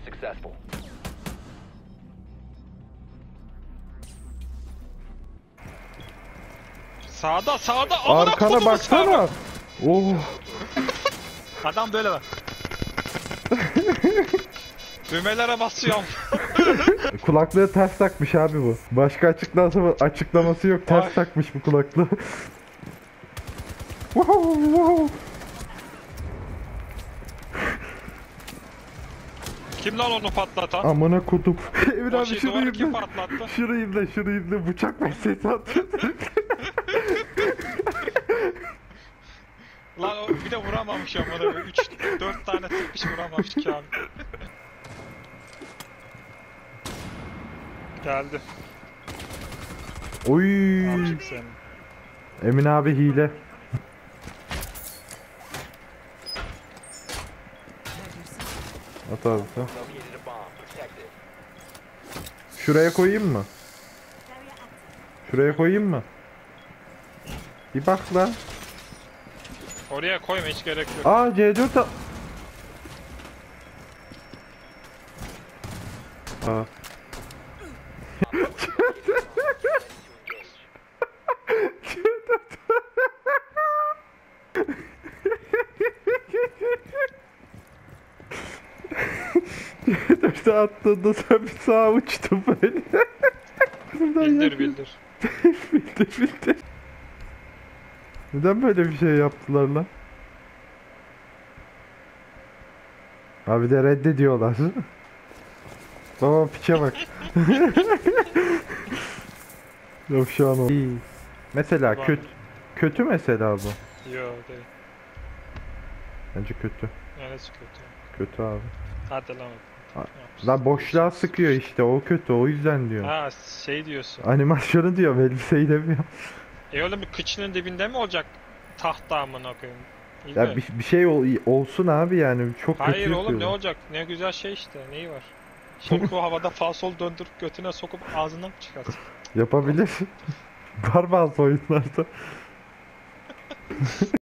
successful. Sağda sağda. Amına Arkana kodumu baksana. sağda. Oh. Adam böyle bak. Düğmelere basıyorum. Kulaklığı ters takmış abi bu. Başka açıklaması yok. Ters Ay. takmış bu kulaklığı. Wow, wow. Kim lan onu patlatan? Amına kutup. Emir O abi şey şurayı duvarı kim izle. patlattı? Şurayı izle. Bıçak meselesi atıyor. Lan o bir de vuramamış ya bana. 3-4 tane sıkmış vuramamış ki abi. Geldi. Oy. Amcık senin. Emin abi hile. At abi sen. Located a bomb. Protect it. Şuraya koyayım mı? Şuraya koyayım mı? Bir bak lan. Oraya koyma hiç gerek yok. Aa C4 Aa. C4'e attığında sen bir sağa uçtun böyle. Bildir bildir. Bildir. Neden böyle bir şey yaptılar lan? Abi de reddediyorlar. Baba piçe bak. Yok şu an o. İyi. Mesela Var. kötü mesela bu. Yo değil. Bence kötü. Neresi kötü? Kötü abi. Hadi lan. Ha, Lan boşluğa sıkıyor işte o kötü o yüzden diyor. Ha şey diyorsun. Animasyonu diyor elbiseyi demiyor. Oğlum bir kıçının dibinde mi olacak tahta amına koyayım? İyi Ya de. bir şey olsun abi yani çok kötü Hayır oğlum ne yapıyorlar. olacak? Ne güzel şey işte. Neyi var? Soku havada falsol döndürüp götüne sokup ağzından mı çıkarsın? Yapabilir. Var bazı oyunlarda.